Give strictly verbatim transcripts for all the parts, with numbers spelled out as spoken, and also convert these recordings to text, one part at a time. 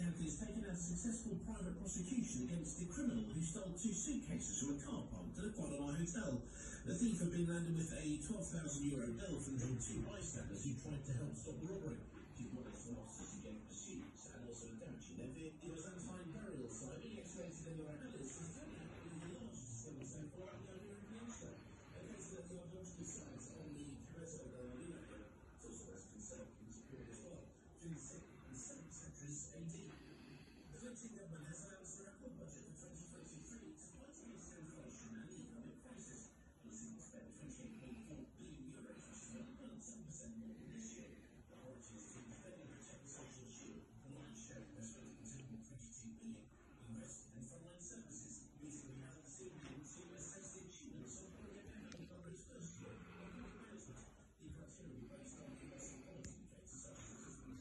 County has taken out a successful private prosecution against the criminal who stole two suitcases from a car park at the Quadamar Hotel. The thief had been landed with a twelve thousand euro bill from two bystanders who tried to help stop the robbery. She's one of the officers who gave pursuit and also damaging their vehicle. It was unsigned burial site, being excavated in the Rapids, is currently happening in the largest discovery so far at the Iberian Peninsula. Located at the Argentine sites on the Cabeza de la Luna area. It's also has been set up and secured as well. Between the sixth and seventh centuries A D. The Lincoln government has announced a record budget for twenty twenty-three to fight against inflation and the economic crisis. Policing will spend twenty-eight point four billion euros, which is one point seven percent more than this year. The priority is to defend and protect the social shield. The lion's share of investment in ten point two two billion invested in frontline services. Recently, has the same to assess the achievements of Project Economic under its first year of economic management. The criteria will be based on the investment policy indicators such as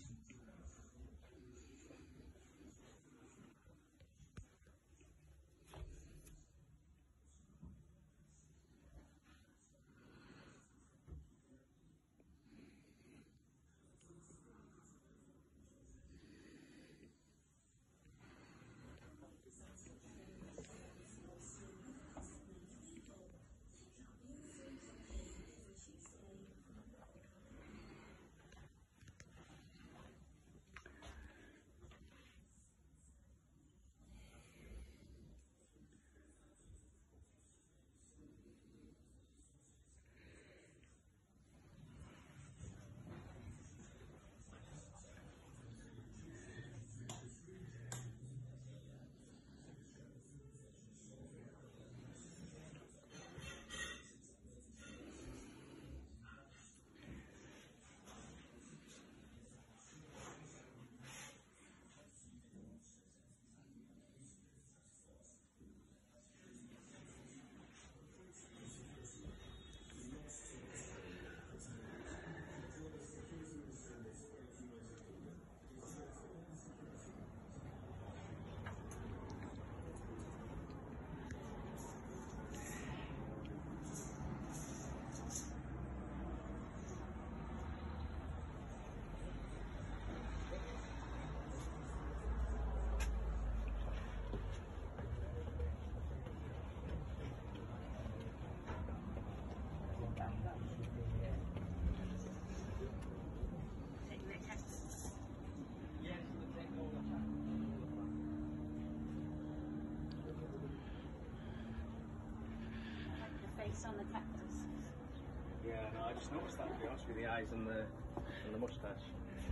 on the cactus. Yeah, no, I just noticed that, to be honest with you, the eyes and the and the moustache.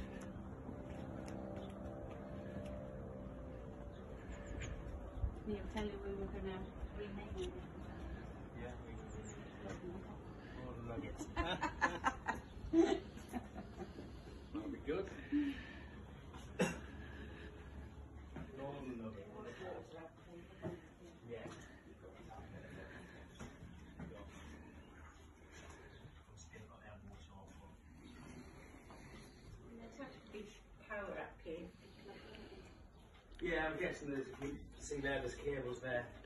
We were telling we were going to rename it. Yeah, we nuggets. That'll be good. Golden nugget. Yeah. Power up here. Yeah, I'm guessing there's, you see there, there's cables there.